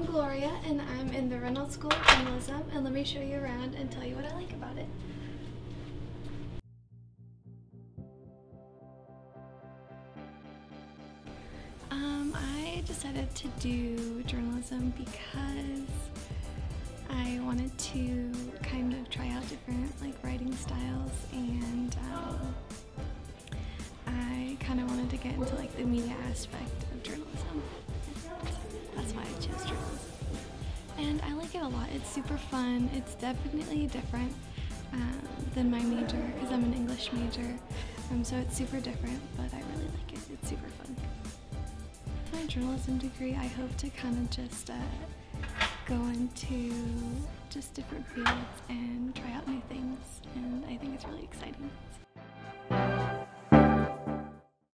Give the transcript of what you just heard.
Gloria, and I'm in the Reynolds School of Journalism, and let me show you around and tell you what I like about it. I decided to do journalism because I wanted to kind of try out different writing styles, and I kind of wanted to get into the media aspect of journalism. That's why I chose journalism. And I like it a lot. It's super fun. It's definitely different than my major because I'm an English major. So it's super different, but I really like it. It's super fun. My journalism degree, I hope to kind of just go into just different fields and try out new things, and I think it's really exciting.